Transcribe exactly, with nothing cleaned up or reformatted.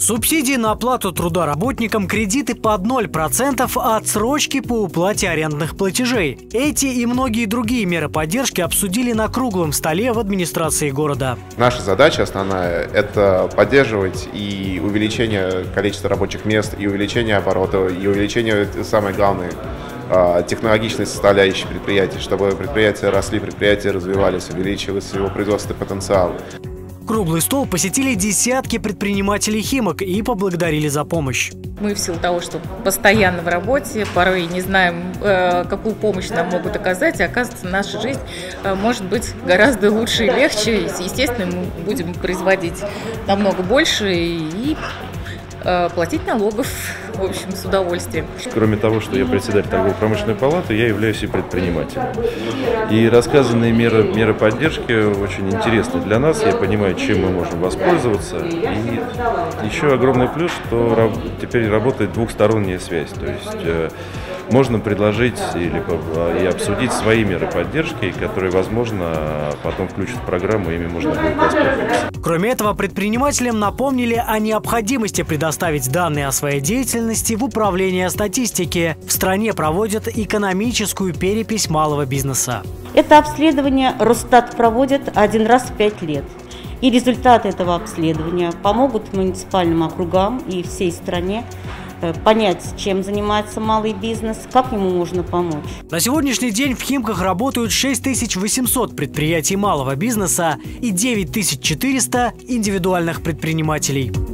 Субсидии на оплату труда работникам, кредиты под ноль процентов, отсрочки по уплате арендных платежей. Эти и многие другие меры поддержки обсудили на круглом столе в администрации города. Наша задача основная – это поддерживать и увеличение количества рабочих мест, и увеличение оборота, и увеличение, самое главное, технологичной составляющей предприятий, чтобы предприятия росли, предприятия развивались, увеличивался его производственный потенциал. Круглый стол посетили десятки предпринимателей Химок и поблагодарили за помощь. Мы в силу того, что постоянно в работе, порой не знаем, какую помощь нам могут оказать, и оказывается, наша жизнь может быть гораздо лучше и легче. Естественно, мы будем производить намного больше и платить налогов, в общем, с удовольствием. Кроме того, что я председатель торгово-промышленной палаты, я являюсь и предпринимателем. И рассказанные меры, меры поддержки очень интересны для нас. Я понимаю, чем мы можем воспользоваться. И еще огромный плюс, что теперь работает двухсторонняя связь. То есть можно предложить или и обсудить свои меры поддержки, которые, возможно, потом включат в программу, ими можно будет воспользоваться. Кроме этого, предпринимателям напомнили о необходимости предоставить данные о своей деятельности в Управление статистики. В стране проводят экономическую перепись малого бизнеса. Это обследование Росстат проводит один раз в пять лет. И результаты этого обследования помогут муниципальным округам и всей стране понять, чем занимается малый бизнес, как ему можно помочь. На сегодняшний день в Химках работают шесть тысяч восемьсот предприятий малого бизнеса и девять тысяч четыреста индивидуальных предпринимателей.